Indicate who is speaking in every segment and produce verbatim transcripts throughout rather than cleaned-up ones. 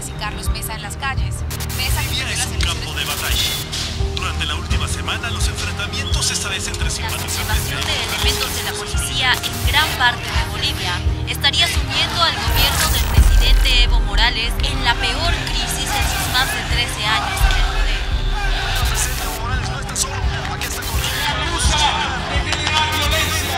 Speaker 1: y Carlos Mesa en las calles. Mesa
Speaker 2: Bolivia es un campo de batalla. Durante la última semana, los enfrentamientos esta vez entre simpatizantes
Speaker 3: La observación de elementos de la policía en gran parte de Bolivia estaría sumiendo al gobierno del presidente Evo Morales en la peor crisis en sus más de trece años en el poder.
Speaker 2: El presidente Evo Morales no está solo. Aquí está con
Speaker 4: la lucha de generar violencia.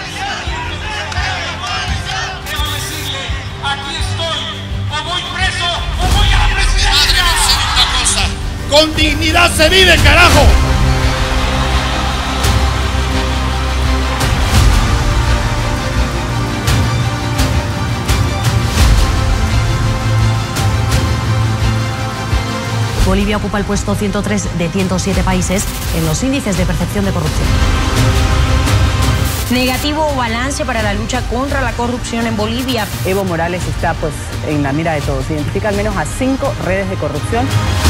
Speaker 4: Debo decirle, aquí estoy, o voy preso o voy a la presidencia.
Speaker 5: Madre, no sé una cosa.
Speaker 6: Con dignidad se vive, carajo.
Speaker 7: Bolivia ocupa el puesto ciento tres de ciento siete países en los índices de percepción de corrupción.
Speaker 8: Negativo balance para la lucha contra la corrupción en Bolivia.
Speaker 9: Evo Morales está pues en la mira de todos. Identifica al menos a cinco redes de corrupción.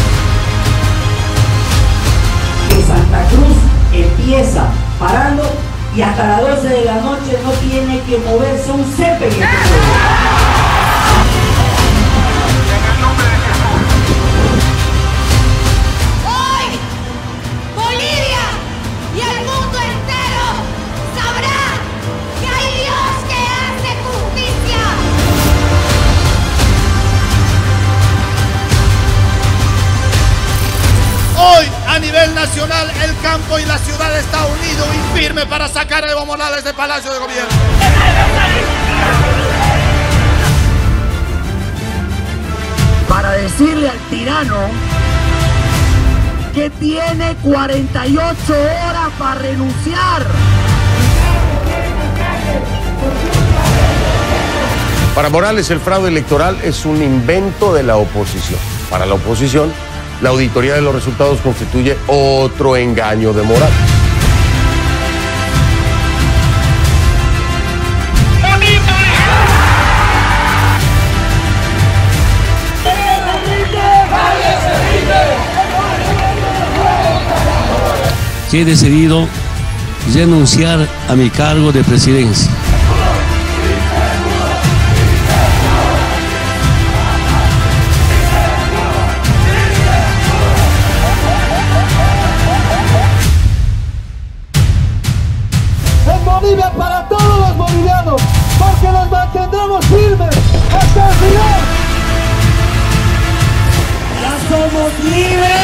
Speaker 10: Que Santa Cruz empieza parando y hasta las doce de la noche no tiene que moverse un césped.
Speaker 6: Hoy, a nivel nacional, el campo y la ciudad está unido y firme para sacar a Evo Morales del Palacio de Gobierno.
Speaker 10: Para decirle al tirano que tiene cuarenta y ocho horas para renunciar.
Speaker 11: Para Morales, el fraude electoral es un invento de la oposición. Para la oposición, la auditoría de los resultados constituye otro engaño de Morales.
Speaker 12: Que he decidido renunciar a mi cargo de presidencia.
Speaker 10: Bolivia para todos los bolivianos, porque nos mantendremos firmes hasta el final. Ya somos libres.